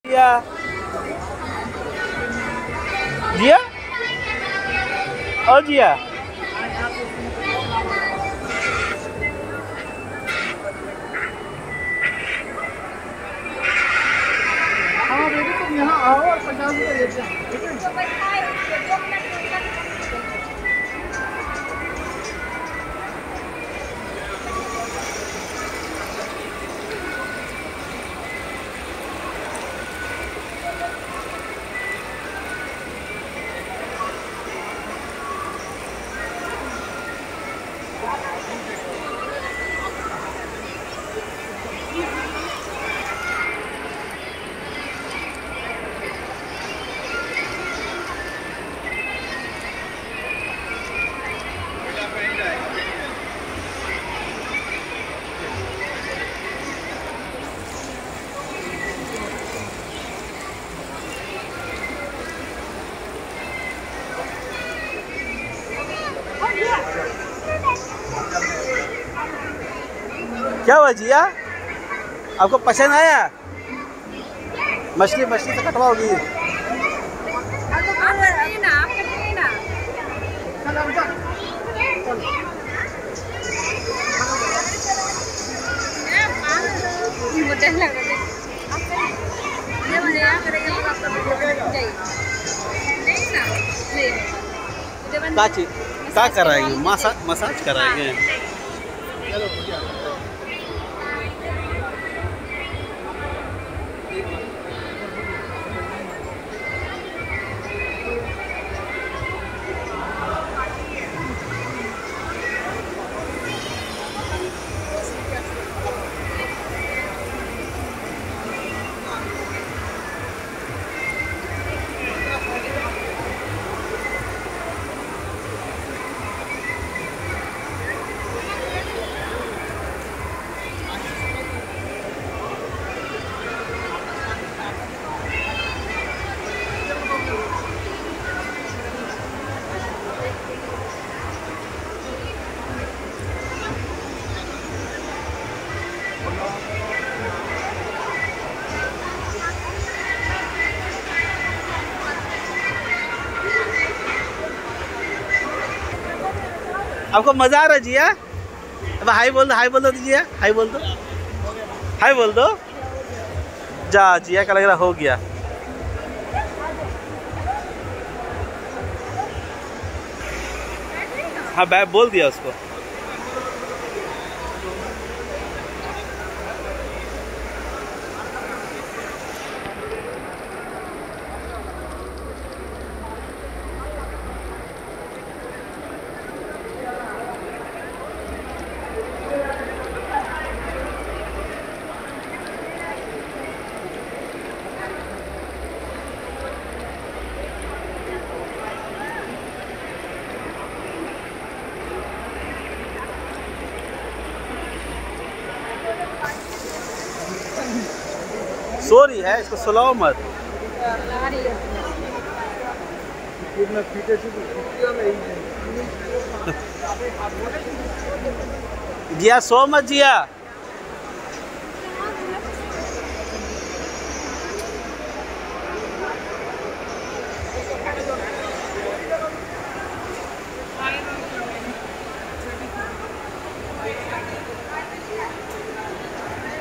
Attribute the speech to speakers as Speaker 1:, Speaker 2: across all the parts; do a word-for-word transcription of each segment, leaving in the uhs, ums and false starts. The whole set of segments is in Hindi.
Speaker 1: जिया जिया और जिया
Speaker 2: हाँ बेटी तुम यहाँ आओ और पचास रुपये लेते हैं, ठीक है?
Speaker 1: क्या हुआ जिया, आपको पसंद आया? मछली मछली से कटवाओगी? क्या कराएंगे? मसाज मसाज कराएंगे। आपको मजा आ रहा है जिया? अब हाई बोल दो, हाई बोल दो जिया, हाई बोल दो, हाई बोल दो। जा जिया का लग रहा हो गया। हाँ मैं बोल दिया उसको। सो रही है, इसको सुलाओ मत। जिया सो मत जिया।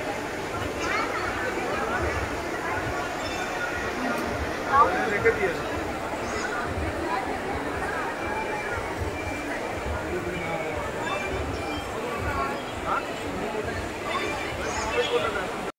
Speaker 2: लेके दिया